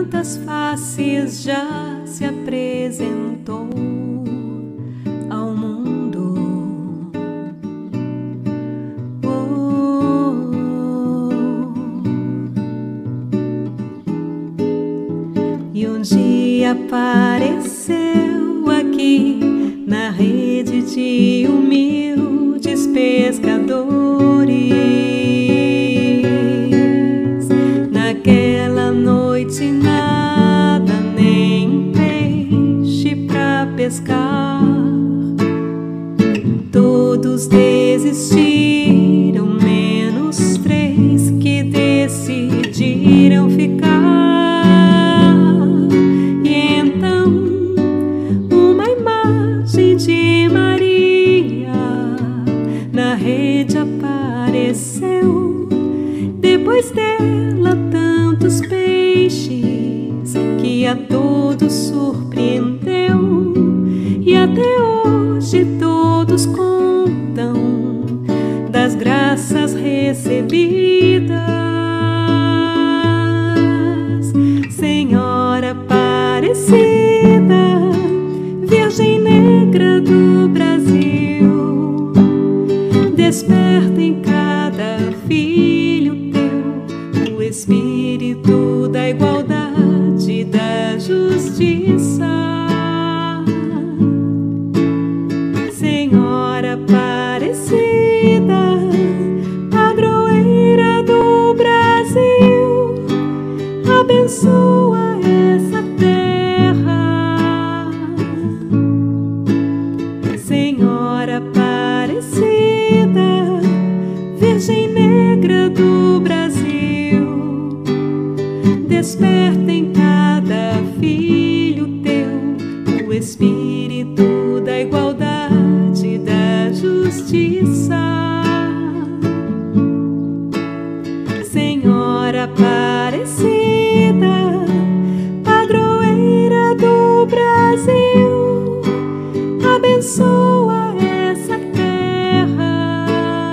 tantas faces já se apresentou ao mundo. E um dia apareceu aqui na rede de humildes pescadores. Naquela noite nada, nem peixe pra pescar. Todos desistiram, menos 3 que decidiram ficar. E então uma imagem de Maria na rede apareceu. Depois dela tantos peixes que a todos surpreendeu. E até hoje todos contam das graças recebidas. Senhora Aparecida, Virgem Negra do Brasil, desperta em cada filho teu o espírito da igualdade e da justiça. Senhora Aparecida, padroeira do Brasil, abençoa essa terra. Senhora Aparecida, Virgem Negra do Brasil, desperta em cada filho teu o espírito da igualdade e da justiça. Senhora Aparecida, padroeira do Brasil, abençoa essa terra.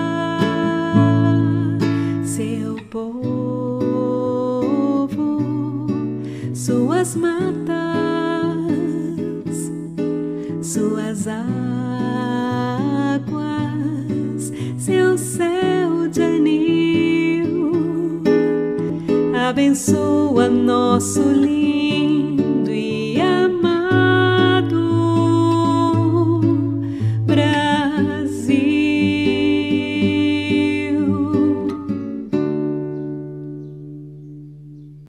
Seu povo, suas matas, suas águas, seu céu de anil, abençoa nosso lindo e amado